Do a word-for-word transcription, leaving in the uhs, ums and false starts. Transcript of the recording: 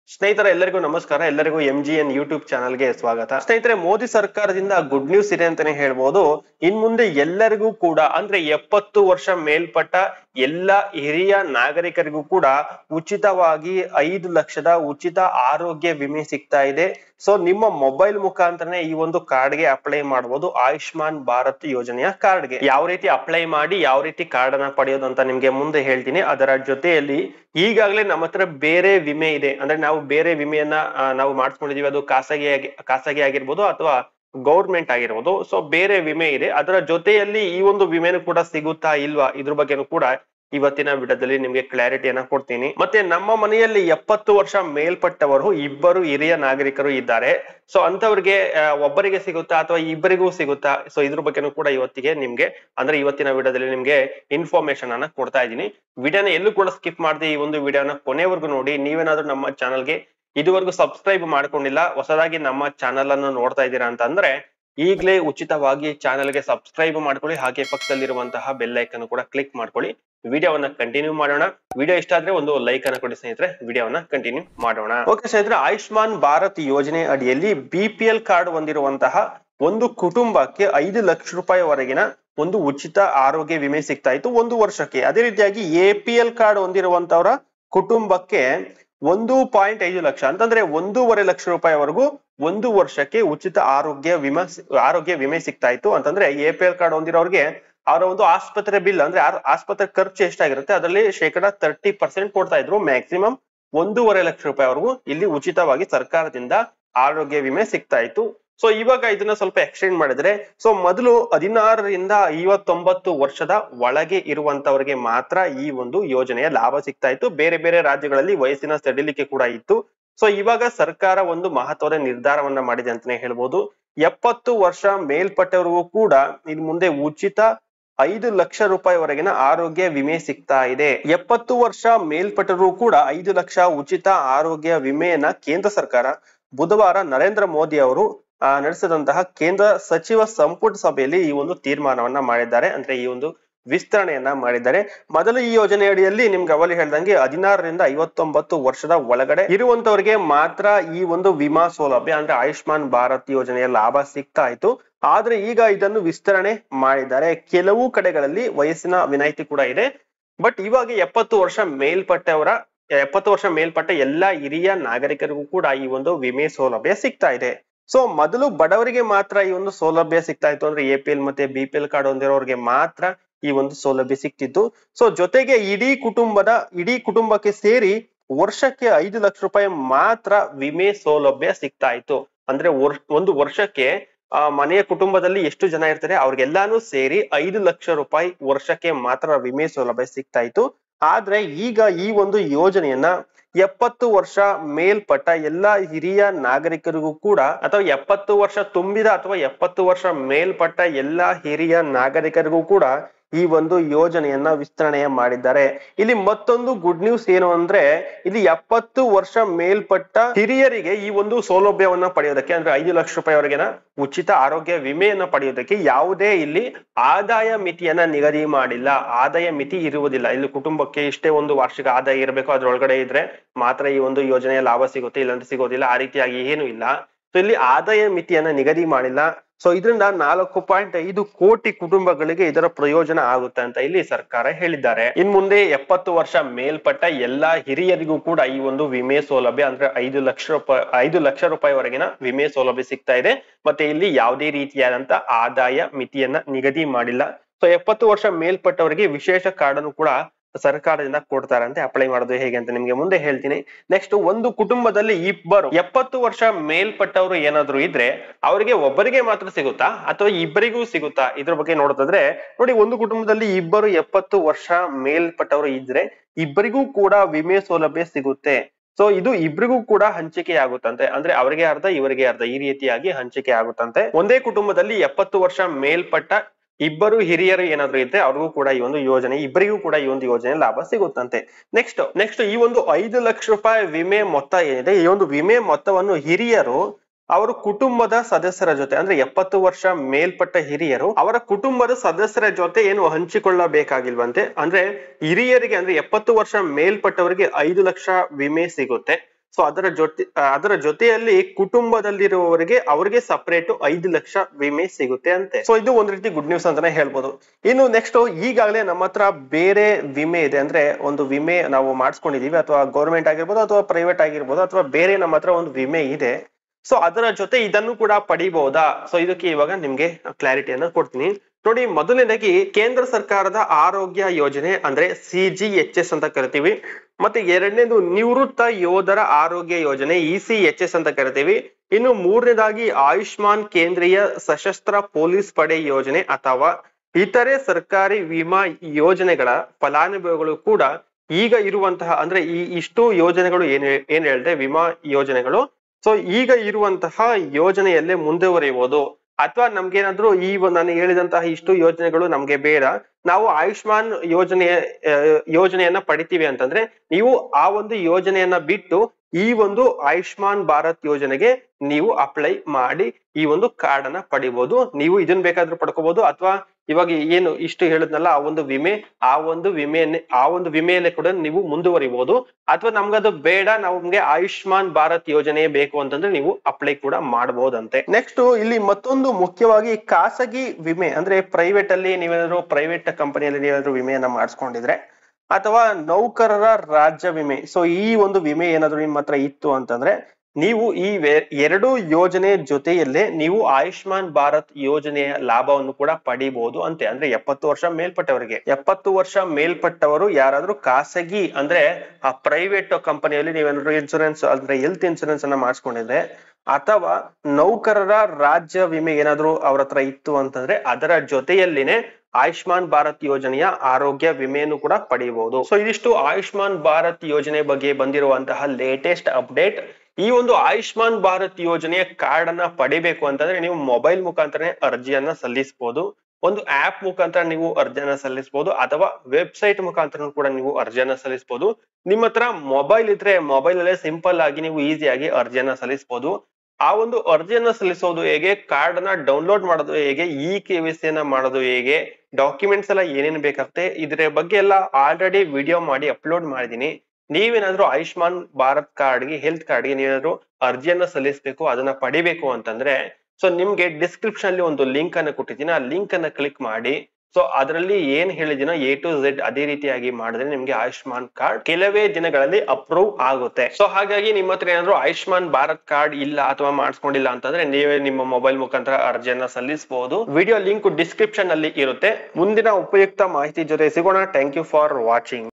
ಸ್ನೇಹಿತರೆ ಎಲ್ಲರಿಗೂ ನಮಸ್ಕಾರ. ಎಲ್ಲರಿಗೂ ಎಂ ಜಿ ಎನ್ ಯೂಟ್ಯೂಬ್ ಚಾನಲ್ಗೆ ಸ್ವಾಗತ. ಸ್ನೇಹಿತರೆ, ಮೋದಿ ಸರ್ಕಾರದಿಂದ ಗುಡ್ ನ್ಯೂಸ್ ಇದೆ ಅಂತಾನೆ ಹೇಳ್ಬೋದು. ಇನ್ ಮುಂದೆ ಎಲ್ಲರಿಗೂ ಕೂಡ ಅಂದ್ರೆ ಎಪ್ಪತ್ತು ವರ್ಷ ಮೇಲ್ಪಟ್ಟ ಎಲ್ಲ ಹಿರಿಯ ನಾಗರಿಕರಿಗೂ ಕೂಡ ಉಚಿತವಾಗಿ ಐದು ಲಕ್ಷದ ಉಚಿತ ಆರೋಗ್ಯ ವಿಮೆ ಸಿಗ್ತಾ ಇದೆ. ಸೊ ನಿಮ್ಮ ಮೊಬೈಲ್ ಮುಖಾಂತರನೇ ಈ ಒಂದು ಕಾರ್ಡ್ಗೆ ಅಪ್ಲೈ ಮಾಡಬಹುದು. ಆಯುಷ್ಮಾನ್ ಭಾರತ್ ಯೋಜನೆಯ ಕಾರ್ಡ್ಗೆ ಯಾವ ರೀತಿ ಅಪ್ಲೈ ಮಾಡಿ ಯಾವ ರೀತಿ ಕಾರ್ಡ್ ಅನ್ನ ಪಡೆಯೋದು ಅಂತ ನಿಮ್ಗೆ ಮುಂದೆ ಹೇಳ್ತೀನಿ. ಅದರ ಜೊತೆಯಲ್ಲಿ ಈಗಾಗಲೇ ನಮ್ಮ ಹತ್ರ ಬೇರೆ ವಿಮೆ ಇದೆ, ಅಂದ್ರೆ ನಾವು ಬೇರೆ ವಿಮೆಯನ್ನ ನಾವು ಮಾಡಿಸ್ಕೊಂಡಿದೀವಿ. ಅದು ಖಾಸಗಿ ಖಾಸಗಿ ಆಗಿರ್ಬೋದು ಅಥವಾ ಗೌರ್ಮೆಂಟ್ ಆಗಿರ್ಬೋದು. ಸೊ ಬೇರೆ ವಿಮೆ ಇದೆ, ಅದರ ಜೊತೆಯಲ್ಲಿ ಈ ಒಂದು ವಿಮೆನೂ ಕೂಡ ಸಿಗುತ್ತಾ ಇಲ್ವಾ ಇದ್ರ ಬಗ್ಗೆನೂ ಕೂಡ ಇವತ್ತಿನ ವಿಡಿಯೋದಲ್ಲಿ ನಿಮ್ಗೆ ಕ್ಲಾರಿಟಿಯನ್ನ ಕೊಡ್ತೀನಿ. ಮತ್ತೆ ನಮ್ಮ ಮನೆಯಲ್ಲಿ ಎಪ್ಪತ್ತು ವರ್ಷ ಮೇಲ್ಪಟ್ಟವರು ಇಬ್ಬರು ಹಿರಿಯ ನಾಗರಿಕರು ಇದ್ದಾರೆ. ಸೊ ಅಂತವ್ರಿಗೆ ಒಬ್ಬರಿಗೆ ಸಿಗುತ್ತಾ ಅಥವಾ ಇಬ್ಬರಿಗೂ ಸಿಗುತ್ತಾ, ಸೊ ಇದ್ರ ಬಗ್ಗೆನೂ ಕೂಡ ಇವತ್ತಿಗೆ ನಿಮ್ಗೆ ಅಂದ್ರೆ ಇವತ್ತಿನ ವಿಡಿಯೋದಲ್ಲಿ ನಿಮ್ಗೆ ಇನ್ಫಾರ್ಮೇಶನ್ ಅನ್ನ ಕೊಡ್ತಾ ಇದ್ದೀನಿ. ವಿಡಿಯೋನ ಎಲ್ಲೂ ಕೂಡ ಸ್ಕಿಪ್ ಮಾಡದೆ ಈ ಒಂದು ವಿಡಿಯೋನ ಕೊನೆವರೆಗೂ ನೋಡಿ. ನೀವೇನಾದ್ರೂ ನಮ್ಮ ಚಾನಲ್ಗೆ ಇದುವರೆಗೂ ಸಬ್ಸ್ಕ್ರೈಬ್ ಮಾಡ್ಕೊಂಡಿಲ್ಲ, ಹೊಸದಾಗಿ ನಮ್ಮ ಚಾನಲ್ ಅನ್ನು ನೋಡ್ತಾ ಇದ್ದೀರಾ ಅಂತ ಅಂದ್ರೆ ಈಗಲೇ ಉಚಿತವಾಗಿ ಚಾನಲ್ಗೆ ಸಬ್ಸ್ಕ್ರೈಬ್ ಮಾಡ್ಕೊಳ್ಳಿ. ಹಾಗೆ ಪಕ್ಕದಲ್ಲಿರುವಂತಹ ಬೆಲ್ ಐಕನ್ ಕೂಡ ಕ್ಲಿಕ್ ಮಾಡ್ಕೊಳ್ಳಿ. ವಿಡಿಯೋವನ್ನ ಕಂಟಿನ್ಯೂ ಮಾಡೋಣ. ವಿಡಿಯೋ ಇಷ್ಟ ಆದ್ರೆ ಒಂದು ಲೈಕ್ ಅನ್ನ ಕೊಡಿ ಸ್ನೇಹಿತರೆ. ವಿಡಿಯೋವನ್ನ ಕಂಟಿನ್ಯೂ ಮಾಡೋಣ. ಓಕೆ ಸ್ನೇಹಿತರೆ, ಆಯುಷ್ಮಾನ್ ಭಾರತ್ ಯೋಜನೆ ಅಡಿಯಲ್ಲಿ ಬಿ ಪಿ ಎಲ್ ಕಾರ್ಡ್ ಹೊಂದಿರುವಂತಹ ಒಂದು ಕುಟುಂಬಕ್ಕೆ ಐದು ಲಕ್ಷ ರೂಪಾಯಿ ವರೆಗಿನ ಒಂದು ಉಚಿತ ಆರೋಗ್ಯ ವಿಮೆ ಸಿಗ್ತಾ ಇತ್ತು ಒಂದು ವರ್ಷಕ್ಕೆ. ಅದೇ ರೀತಿಯಾಗಿ ಎ ಪಿ ಎಲ್ ಕಾರ್ಡ್ ಹೊಂದಿರುವಂತವರ ಕುಟುಂಬಕ್ಕೆ ಒಂದು ಪಾಯಿಂಟ್ ಐದು ಲಕ್ಷ ಅಂತಂದ್ರೆ ಒಂದೂವರೆ ಲಕ್ಷ ರೂಪಾಯಿವರೆಗೂ ಒಂದು ವರ್ಷಕ್ಕೆ ಉಚಿತ ಆರೋಗ್ಯ ವಿಮೆ ಆರೋಗ್ಯ ವಿಮೆ ಸಿಗ್ತಾ ಇತ್ತು. ಅಂತಂದ್ರೆ ಎ ಪಿ ಎಲ್ ಕಾರ್ಡ್ ಹೊಂದಿರೋರಿಗೆ ಅವರ ಒಂದು ಆಸ್ಪತ್ರೆ ಬಿಲ್ ಅಂದ್ರೆ ಆಸ್ಪತ್ರೆ ಖರ್ಚು ಎಷ್ಟಾಗಿರುತ್ತೆ ಅದರಲ್ಲಿ ಶೇಕಡ ತರ್ಟಿ ಪರ್ಸೆಂಟ್ ಕೊಡ್ತಾ ಇದ್ರು. ಮ್ಯಾಕ್ಸಿಮಮ್ ಒಂದೂವರೆ ಲಕ್ಷ ರೂಪಾಯಿವರೆಗೂ ಇಲ್ಲಿ ಉಚಿತವಾಗಿ ಸರ್ಕಾರದಿಂದ ಆರೋಗ್ಯ ವಿಮೆ ಸಿಗ್ತಾ ಇತ್ತು. ಸೊ ಇವಾಗ ಇದನ್ನ ಸ್ವಲ್ಪ ಎಕ್ಸ್ಟೆಂಡ್ ಮಾಡಿದ್ರೆ, ಸೊ ಮೊದಲು ಹದಿನಾರರಿಂದ ಐವತ್ತೊಂಬತ್ತು ವರ್ಷದ ಒಳಗೆ ಇರುವಂತವರಿಗೆ ಮಾತ್ರ ಈ ಒಂದು ಯೋಜನೆಯ ಲಾಭ ಸಿಗ್ತಾ ಇತ್ತು. ಬೇರೆ ಬೇರೆ ರಾಜ್ಯಗಳಲ್ಲಿ ವಯಸ್ಸಿನ ಸಡಿಲಿಕೆ ಕೂಡ ಇತ್ತು. ಸೊ ಇವಾಗ ಸರ್ಕಾರ ಒಂದು ಮಹತ್ವದ ನಿರ್ಧಾರವನ್ನ ಮಾಡಿದೆ ಅಂತಾನೆ ಹೇಳ್ಬೋದು. ಎಪ್ಪತ್ತು ವರ್ಷ ಮೇಲ್ಪಟ್ಟವರಿಗೂ ಕೂಡ ಇನ್ ಮುಂದೆ ಉಚಿತ ಐದು ಲಕ್ಷ ರೂಪಾಯಿವರೆಗಿನ ಆರೋಗ್ಯ ವಿಮೆ ಸಿಗ್ತಾ ಇದೆ. ಎಪ್ಪತ್ತು ವರ್ಷ ಮೇಲ್ಪಟ್ಟರೂ ಕೂಡ ಐದು ಲಕ್ಷ ಉಚಿತ ಆರೋಗ್ಯ ವಿಮೆಯನ್ನ ಕೇಂದ್ರ ಸರ್ಕಾರ ಬುಧವಾರ ನರೇಂದ್ರ ಮೋದಿ ಅವರು ಆ ನಡೆಸಿದಂತಹ ಕೇಂದ್ರ ಸಚಿವ ಸಂಪುಟ ಸಭೆಯಲ್ಲಿ ಈ ಒಂದು ತೀರ್ಮಾನವನ್ನ ಮಾಡಿದ್ದಾರೆ. ಅಂದ್ರೆ ಈ ಒಂದು ವಿಸ್ತರಣೆಯನ್ನ ಮಾಡಿದ್ದಾರೆ. ಮೊದಲು ಈ ಯೋಜನೆ ಅಡಿಯಲ್ಲಿ ನಿಮ್ಗೆ ಅವಲಿ ಹೇಳ್ದಂಗೆ ಹದಿನಾರರಿಂದ ಐವತ್ತೊಂಬತ್ತು ವರ್ಷದ ಒಳಗಡೆ ಇರುವಂತವರಿಗೆ ಮಾತ್ರ ಈ ಒಂದು ವಿಮಾ ಸೌಲಭ್ಯ ಅಂದ್ರೆ ಆಯುಷ್ಮಾನ್ ಭಾರತ್ ಯೋಜನೆಯ ಲಾಭ ಸಿಗ್ತಾ ಇತ್ತು. ಆದ್ರೆ ಈಗ ಇದನ್ನು ವಿಸ್ತರಣೆ ಮಾಡಿದ್ದಾರೆ. ಕೆಲವು ಕಡೆಗಳಲ್ಲಿ ವಯಸ್ಸಿನ ವಿನಾಯಿತಿ ಕೂಡ ಇದೆ. ಬಟ್ ಇವಾಗ ಎಪ್ಪತ್ತು ವರ್ಷ ಮೇಲ್ಪಟ್ಟವರ ಎಪ್ಪತ್ತು ವರ್ಷ ಮೇಲ್ಪಟ್ಟ ಎಲ್ಲಾ ಹಿರಿಯ ನಾಗರಿಕರಿಗೂ ಕೂಡ ಈ ಒಂದು ವಿಮೆ ಸೌಲಭ್ಯ ಸಿಗ್ತಾ ಇದೆ. ಸೊ ಮೊದಲು ಬಡವರಿಗೆ ಮಾತ್ರ ಈ ಒಂದು ಸೌಲಭ್ಯ ಸಿಗ್ತಾ ಇತ್ತು, ಅಂದ್ರೆ ಎ ಪಿ ಎಲ್ ಮತ್ತೆ ಬಿ ಪಿ ಎಲ್ ಕಾರ್ಡ್ ಹೊಂದಿರೋರಿಗೆ ಮಾತ್ರ ಈ ಒಂದು ಸೌಲಭ್ಯ ಸಿಕ್ತಿತ್ತು. ಸೊ ಜೊತೆಗೆ ಇಡೀ ಕುಟುಂಬದ ಇಡೀ ಕುಟುಂಬಕ್ಕೆ ಸೇರಿ ವರ್ಷಕ್ಕೆ ಐದು ಲಕ್ಷ ರೂಪಾಯಿ ಮಾತ್ರ ವಿಮೆ ಸೌಲಭ್ಯ ಸಿಗ್ತಾ ಇತ್ತು. ಅಂದ್ರೆ ಒಂದು ವರ್ಷಕ್ಕೆ ಆ ಮನೆಯ ಕುಟುಂಬದಲ್ಲಿ ಎಷ್ಟು ಜನ ಇರ್ತಾರೆ ಅವ್ರಿಗೆಲ್ಲಾನು ಸೇರಿ ಐದು ಲಕ್ಷ ರೂಪಾಯಿ ವರ್ಷಕ್ಕೆ ಮಾತ್ರ ವಿಮೆ ಸೌಲಭ್ಯ ಸಿಗ್ತಾ ಇತ್ತು. ಆದ್ರೆ ಈಗ ಈ ಒಂದು ಯೋಜನೆಯನ್ನ ಎಪ್ಪತ್ತು ವರ್ಷ ಮೇಲ್ಪಟ್ಟ ಎಲ್ಲಾ ಹಿರಿಯ ನಾಗರಿಕರಿಗೂ ಕೂಡ ಅಥವಾ ಎಪ್ಪತ್ತು ವರ್ಷ ತುಂಬಿದ ಅಥವಾ ಎಪ್ಪತ್ತು ವರ್ಷ ಮೇಲ್ಪಟ್ಟ ಎಲ್ಲಾ ಹಿರಿಯ ನಾಗರಿಕರಿಗೂ ಕೂಡ ಈ ಒಂದು ಯೋಜನೆಯನ್ನ ವಿಸ್ತರಣೆ ಮಾಡಿದ್ದಾರೆ. ಇಲ್ಲಿ ಮತ್ತೊಂದು ಗುಡ್ ನ್ಯೂಸ್ ಏನು ಅಂದ್ರೆ, ಇಲ್ಲಿ ಎಪ್ಪತ್ತು ವರ್ಷ ಮೇಲ್ಪಟ್ಟ ಹಿರಿಯರಿಗೆ ಈ ಒಂದು ಸೌಲಭ್ಯವನ್ನ ಪಡೆಯೋದಕ್ಕೆ ಅಂದ್ರೆ ಐದು ಲಕ್ಷ ರೂಪಾಯಿವರೆಗಿನ ಉಚಿತ ಆರೋಗ್ಯ ವಿಮೆಯನ್ನ ಪಡೆಯೋದಕ್ಕೆ ಯಾವುದೇ ಇಲ್ಲಿ ಆದಾಯ ಮಿತಿಯನ್ನ ನಿಗದಿ ಮಾಡಿಲ್ಲ. ಆದಾಯ ಮಿತಿ ಇರುವುದಿಲ್ಲ. ಇಲ್ಲಿ ಕುಟುಂಬಕ್ಕೆ ಇಷ್ಟೇ ಒಂದು ವಾರ್ಷಿಕ ಆದಾಯ ಇರಬೇಕು, ಅದ್ರೊಳಗಡೆ ಇದ್ರೆ ಮಾತ್ರ ಈ ಒಂದು ಯೋಜನೆಯ ಲಾಭ ಸಿಗುತ್ತೆ, ಇಲ್ಲಾಂದ್ರೆ ಸಿಗೋದಿಲ್ಲ. ಆ ರೀತಿಯಾಗಿ ಏನು ಇಲ್ಲ. ಸೊ ಇಲ್ಲಿ ಆದಾಯ ಮಿತಿಯನ್ನ ನಿಗದಿ ಮಾಡಿಲ್ಲ. ಸೊ ಇದರಿಂದ ನಾಲ್ಕು ಪಾಯಿಂಟ್ ಐದು ಕೋಟಿ ಕುಟುಂಬಗಳಿಗೆ ಇದರ ಪ್ರಯೋಜನ ಆಗುತ್ತೆ ಅಂತ ಇಲ್ಲಿ ಸರ್ಕಾರ ಹೇಳಿದ್ದಾರೆ. ಇನ್ ಮುಂದೆ ಎಪ್ಪತ್ತು ವರ್ಷ ಮೇಲ್ಪಟ್ಟ ಎಲ್ಲಾ ಹಿರಿಯರಿಗೂ ಕೂಡ ಈ ಒಂದು ವಿಮೆ ಸೌಲಭ್ಯ ಅಂದ್ರೆ ಐದು ಲಕ್ಷ ರೂಪಾಯಿ ಐದು ಲಕ್ಷ ರೂಪಾಯಿವರೆಗಿನ ವಿಮೆ ಸೌಲಭ್ಯ ಸಿಗ್ತಾ ಇದೆ. ಮತ್ತೆ ಇಲ್ಲಿ ಯಾವುದೇ ರೀತಿಯಾದಂತ ಆದಾಯ ಮಿತಿಯನ್ನ ನಿಗದಿ ಮಾಡಿಲ್ಲ. ಸೊ ಎಪ್ಪತ್ತು ವರ್ಷ ಮೇಲ್ಪಟ್ಟವರಿಗೆ ವಿಶೇಷ ಕಾರ್ಡ್ ಅನ್ನು ಕೂಡ ಸರ್ಕಾರದಿಂದ ಕೊಡ್ತಾರಂತೆ. ಅಪ್ಲೈ ಮಾಡೋದು ಹೇಗೆ ಅಂತ ನಿಮ್ಗೆ ಮುಂದೆ ಹೇಳ್ತೀನಿ. ನೆಕ್ಸ್ಟ್, ಒಂದು ಕುಟುಂಬದಲ್ಲಿ ಇಬ್ಬರು ಎಪ್ಪತ್ತು ವರ್ಷ ಮೇಲ್ಪಟ್ಟವರು ಏನಾದ್ರು ಇದ್ರೆ ಅವರಿಗೆ ಒಬ್ಬರಿಗೆ ಮಾತ್ರ ಸಿಗುತ್ತಾ ಅಥವಾ ಇಬ್ಬರಿಗೂ ಸಿಗುತ್ತಾ ಇದ್ರ ಬಗ್ಗೆ ನೋಡೋದಾದ್ರೆ ನೋಡಿ, ಒಂದು ಕುಟುಂಬದಲ್ಲಿ ಇಬ್ಬರು ಎಪ್ಪತ್ತು ವರ್ಷ ಮೇಲ್ಪಟ್ಟವರು ಇದ್ರೆ ಇಬ್ಬರಿಗೂ ಕೂಡ ವಿಮೆ ಸೌಲಭ್ಯ ಸಿಗುತ್ತೆ. ಸೊ ಇದು ಇಬ್ಬರಿಗೂ ಕೂಡ ಹಂಚಿಕೆ ಆಗುತ್ತಂತೆ. ಅಂದ್ರೆ ಅವರಿಗೆ ಅರ್ಧ ಇವರಿಗೆ ಅರ್ಧ ಈ ರೀತಿಯಾಗಿ ಹಂಚಿಕೆ ಆಗುತ್ತಂತೆ. ಒಂದೇ ಕುಟುಂಬದಲ್ಲಿ ಎಪ್ಪತ್ತು ವರ್ಷ ಮೇಲ್ಪಟ್ಟ ಇಬ್ಬರು ಹಿರಿಯರು ಏನಾದ್ರು ಇದ್ರೆ ಅವ್ರಿಗೂ ಕೂಡ ಈ ಒಂದು ಯೋಜನೆ ಇಬ್ಬರಿಗೂ ಕೂಡ ಈ ಒಂದು ಯೋಜನೆ ಲಾಭ ಸಿಗುತ್ತಂತೆ. ನೆಕ್ಸ್ಟ್ ನೆಕ್ಸ್ಟ್ ಈ ಒಂದು ಐದು ಲಕ್ಷ ರೂಪಾಯಿ ವಿಮೆ ಮೊತ್ತ ಏನಿದೆ, ಈ ಒಂದು ವಿಮೆ ಮೊತ್ತವನ್ನು ಹಿರಿಯರು ಅವರು ಕುಟುಂಬದ ಸದಸ್ಯರ ಜೊತೆ ಅಂದ್ರೆ ಎಪ್ಪತ್ತು ವರ್ಷ ಮೇಲ್ಪಟ್ಟ ಹಿರಿಯರು ಅವರ ಕುಟುಂಬದ ಸದಸ್ಯರ ಜೊತೆ ಏನು ಹಂಚಿಕೊಳ್ಳಬೇಕಾಗಿಲ್ವಂತೆ. ಅಂದ್ರೆ ಹಿರಿಯರಿಗೆ ಅಂದ್ರೆ ಎಪ್ಪತ್ತು ವರ್ಷ ಮೇಲ್ಪಟ್ಟವರಿಗೆ ಐದು ಲಕ್ಷ ವಿಮೆ ಸಿಗುತ್ತೆ. ಸೊ ಅದರ ಜೊತೆ ಅದರ ಜೊತೆಯಲ್ಲಿ ಕುಟುಂಬದಲ್ಲಿರುವವರಿಗೆ ಅವ್ರಿಗೆ ಸಪರೇಟ್ ಐದು ಲಕ್ಷ ವಿಮೆ ಸಿಗುತ್ತೆ ಅಂತೆ. ಸೊ ಇದು ಒಂದ್ ರೀತಿ ಗುಡ್ ನ್ಯೂಸ್ ಅಂತಾನೆ ಹೇಳ್ಬೋದು. ಇನ್ನು ನೆಕ್ಸ್ಟ್, ಈಗಾಗಲೇ ನಮ್ಮ ಹತ್ರ ಬೇರೆ ವಿಮೆ ಇದೆ, ಅಂದ್ರೆ ಒಂದು ವಿಮೆ ನಾವು ಮಾಡಿಸ್ಕೊಂಡಿದೀವಿ, ಅಥವಾ ಗೌರ್ಮೆಂಟ್ ಆಗಿರ್ಬೋದು ಅಥವಾ ಪ್ರೈವೇಟ್ ಆಗಿರ್ಬೋದು, ಅಥವಾ ಬೇರೆ ನಮ್ಮ ಹತ್ರ ಒಂದು ವಿಮೆ ಇದೆ. ಸೊ ಅದರ ಜೊತೆ ಇದನ್ನು ಕೂಡ ಪಡಿಬಹುದಾ? ಸೊ ಇದಕ್ಕೆ ಇವಾಗ ನಿಮ್ಗೆ ಕ್ಲಾರಿಟಿಯನ್ನ ಕೊಡ್ತೀನಿ ನೋಡಿ. ಮೊದಲನೇದಾಗಿ ಕೇಂದ್ರ ಸರ್ಕಾರದ ಆರೋಗ್ಯ ಯೋಜನೆ ಅಂದ್ರೆ ಸಿ ಜಿ ಎಚ್ ಎಸ್ ಅಂತ ಕರಿತೀವಿ. ಮತ್ತೆ ಎರಡನೇದು ನಿವೃತ್ತ ಯೋಧರ ಆರೋಗ್ಯ ಯೋಜನೆ ಇ ಸಿ ಎಚ್ ಎಸ್ ಅಂತ ಕರಿತೀವಿ. ಇನ್ನು ಮೂರನೇದಾಗಿ ಆಯುಷ್ಮಾನ್ ಕೇಂದ್ರೀಯ ಸಶಸ್ತ್ರ ಪೊಲೀಸ್ ಪಡೆ ಯೋಜನೆ ಅಥವಾ ಇತರೆ ಸರ್ಕಾರಿ ವಿಮಾ ಯೋಜನೆಗಳ ಫಲಾನುಭವಿಗಳು ಕೂಡ ಈಗ ಇರುವಂತಹ, ಅಂದ್ರೆ ಈ ಇಷ್ಟು ಯೋಜನೆಗಳು ಏನ್ ಏನ್ ಹೇಳಿದೆ ವಿಮಾ ಯೋಜನೆಗಳು, ಸೊ ಈಗ ಇರುವಂತಹ ಯೋಜನೆಯಲ್ಲೇ ಮುಂದುವರಿಯುವುದು. ಅಥವಾ ನಮ್ಗೇನಾದ್ರೂ ಈ ನಾನು ಹೇಳಿದಂತಹ ಇಷ್ಟು ಯೋಜನೆಗಳು ನಮ್ಗೆ ಬೇಡ, ನಾವು ಆಯುಷ್ಮಾನ್ ಯೋಜನೆಯ ಯೋಜನೆಯನ್ನ ಪಡಿತೀವಿ ಅಂತಂದ್ರೆ ನೀವು ಆ ಒಂದು ಯೋಜನೆಯನ್ನ ಬಿಟ್ಟು ಈ ಒಂದು ಆಯುಷ್ಮಾನ್ ಭಾರತ್ ಯೋಜನೆಗೆ ನೀವು ಅಪ್ಲೈ ಮಾಡಿ ಈ ಒಂದು ಕಾರ್ಡ್ ಅನ್ನ ಪಡಿಬಹುದು. ನೀವು ಇದನ್ನ ಬೇಕಾದ್ರೂ ಪಡ್ಕೋಬಹುದು, ಅಥವಾ ಇವಾಗ ಏನು ಇಷ್ಟು ಹೇಳಿದ್ನಲ್ಲ ಆ ಒಂದು ವಿಮೆ ಆ ಒಂದು ವಿಮೆಯನ್ನೇ ಆ ಒಂದು ವಿಮೆಯಲ್ಲೇ ಕೂಡ ನೀವು ಮುಂದುವರಿಬಹುದು. ಅಥವಾ ನಮ್ಗದು ಬೇಡ, ನಮ್ಗೆ ಆಯುಷ್ಮಾನ್ ಭಾರತ್ ಯೋಜನೆ ಬೇಕು ಅಂತಂದ್ರೆ ನೀವು ಅಪ್ಲೈ ಕೂಡ ಮಾಡಬಹುದಂತೆ. ನೆಕ್ಸ್ಟ್ ಇಲ್ಲಿ ಮತ್ತೊಂದು ಮುಖ್ಯವಾಗಿ ಖಾಸಗಿ ವಿಮೆ ಅಂದ್ರೆ ಪ್ರೈವೇಟ್ ಅಲ್ಲಿ ನೀವೇನಾದ್ರು ಪ್ರೈವೇಟ್ ಕಂಪನಿಯಲ್ಲಿ ನೀವೇನಾದ್ರು ವಿಮೆಯನ್ನ ಮಾಡಿಸ್ಕೊಂಡಿದ್ರೆ, ಅಥವಾ ನೌಕರರ ರಾಜ್ಯ ವಿಮೆ, ಸೊ ಈ ಒಂದು ವಿಮೆ ಏನಾದ್ರು ನಿಮ್ಮ ಹತ್ರ ಇತ್ತು ಅಂತಂದ್ರೆ ನೀವು ಈ ಎರಡು ಯೋಜನೆ ಜೊತೆಯಲ್ಲೇ ನೀವು ಆಯುಷ್ಮಾನ್ ಭಾರತ್ ಯೋಜನೆಯ ಲಾಭವನ್ನು ಕೂಡ ಪಡಿಬಹುದು ಅಂತೆ. ಅಂದ್ರೆ ಎಪ್ಪತ್ತು ವರ್ಷ ಮೇಲ್ಪಟ್ಟವರಿಗೆ, ಎಪ್ಪತ್ತು ವರ್ಷ ಮೇಲ್ಪಟ್ಟವರು ಯಾರಾದ್ರೂ ಖಾಸಗಿ ಅಂದ್ರೆ ಆ ಪ್ರೈವೇಟ್ ಕಂಪನಿಯಲ್ಲಿ ನೀವೇನಾದ್ರು ಇನ್ಸೂರೆನ್ಸ್ ಅಂದ್ರೆ ಹೆಲ್ತ್ ಇನ್ಸೂರೆನ್ಸ್ ಅನ್ನ ಮಾಡಿಸ್ಕೊಂಡಿದ್ರೆ, ಅಥವಾ ನೌಕರರ ರಾಜ್ಯ ವಿಮೆ ಏನಾದ್ರು ಅವ್ರ ಹತ್ರ ಇತ್ತು ಅಂತಂದ್ರೆ ಅದರ ಜೊತೆಯಲ್ಲಿನೇ ಆಯುಷ್ಮಾನ್ ಭಾರತ್ ಯೋಜನೆಯ ಆರೋಗ್ಯ ವಿಮೆಯನ್ನು ಕೂಡ ಪಡೆಯಬಹುದು. ಸೊ ಇದಿಷ್ಟು ಆಯುಷ್ಮಾನ್ ಭಾರತ್ ಯೋಜನೆ ಬಗ್ಗೆ ಬಂದಿರುವಂತಹ ಲೇಟೆಸ್ಟ್ ಅಪ್ಡೇಟ್. ಈ ಒಂದು ಆಯುಷ್ಮಾನ್ ಭಾರತ್ ಯೋಜನೆಯ ಕಾರ್ಡ್ ಅನ್ನ ಪಡಿಬೇಕು ಅಂತಂದ್ರೆ ನೀವು ಮೊಬೈಲ್ ಮುಖಾಂತರ ಅರ್ಜಿಯನ್ನ ಸಲ್ಲಿಸಬಹುದು. ಒಂದು ಆಪ್ ಮುಖಾಂತರ ನೀವು ಅರ್ಜಿಯನ್ನ ಸಲ್ಲಿಸಬಹುದು, ಅಥವಾ ವೆಬ್ಸೈಟ್ ಮುಖಾಂತರ ಕೂಡ ನೀವು ಅರ್ಜಿಯನ್ನ ಸಲ್ಲಿಸಬಹುದು. ನಿಮ್ಮ ಹತ್ರ ಮೊಬೈಲ್ ಇದ್ರೆ ಮೊಬೈಲ್ ಅಲ್ಲೇ ಸಿಂಪಲ್ ಆಗಿ ನೀವು ಈಸಿಯಾಗಿ ಅರ್ಜಿಯನ್ನ ಸಲ್ಲಿಸಬಹುದು. ಆ ಒಂದು ಅರ್ಜಿಯನ್ನ ಸಲ್ಲಿಸೋದು ಹೇಗೆ, ಕಾರ್ಡ್ ಅನ್ನ ಡೌನ್ಲೋಡ್ ಮಾಡೋದು ಹೇಗೆ, ಇ ಕೆ ವೈ ಸಿ ಯನ್ನ ಮಾಡೋದು ಹೇಗೆ, ಡಾಕ್ಯುಮೆಂಟ್ಸ್ ಎಲ್ಲ ಏನೇನು ಬೇಕಾಗುತ್ತೆ ಇದ್ರ ಬಗ್ಗೆ ಎಲ್ಲ ಆಲ್ರೆಡಿ ವಿಡಿಯೋ ಮಾಡಿ ಅಪ್ಲೋಡ್ ಮಾಡಿದೀನಿ. ನೀವೇನಾದ್ರೂ ಆಯುಷ್ಮಾನ್ ಭಾರತ್ ಕಾರ್ಡ್ಗೆ ಹೆಲ್ತ್ ಕಾರ್ಡ್ಗೆ ನೀವೇನಾದ್ರೂ ಅರ್ಜಿಯನ್ನ ಸಲ್ಲಿಸಬೇಕು, ಅದನ್ನ ಪಡಿಬೇಕು ಅಂತಂದ್ರೆ ಸೊ ನಿಮ್ಗೆ ಡಿಸ್ಕ್ರಿಪ್ಷನ್ ಅಲ್ಲಿ ಒಂದು ಲಿಂಕ್ ಅನ್ನ ಕೊಟ್ಟಿದ್ದೀನಿ, ಆ ಲಿಂಕ್ ಅನ್ನ ಕ್ಲಿಕ್ ಮಾಡಿ. ಸೊ ಅದರಲ್ಲಿ ಏನ್ ಹೇಳಿದಿನೋ ಎ ಟು ಝೆಡ್ ಅದೇ ರೀತಿಯಾಗಿ ಮಾಡಿದ್ರೆ ನಿಮ್ಗೆ ಆಯುಷ್ಮಾನ್ ಕಾರ್ಡ್ ಕೆಲವೇ ದಿನಗಳಲ್ಲಿ ಅಪ್ರೂವ್ ಆಗುತ್ತೆ. ಸೊ ಹಾಗಾಗಿ ನಿಮ್ಮ ಹತ್ರ ಏನಾದ್ರು ಆಯುಷ್ಮಾನ್ ಭಾರತ್ ಕಾರ್ಡ್ ಇಲ್ಲ ಅಥವಾ ಮಾಡಿಸ್ಕೊಂಡಿಲ್ಲ ಅಂತಂದ್ರೆ ನೀವೇ ನಿಮ್ಮ ಮೊಬೈಲ್ ಮುಖಾಂತರ ಅರ್ಜಿಯನ್ನ ಸಲ್ಲಿಸಬಹುದು. ವಿಡಿಯೋ ಲಿಂಕ್ ಡಿಸ್ಕ್ರಿಪ್ಷನ್ ಅಲ್ಲಿ ಇರುತ್ತೆ. ಮುಂದಿನ ಉಪಯುಕ್ತ ಮಾಹಿತಿ ಜೊತೆ ಸಿಗೋಣ. Thank you for watching.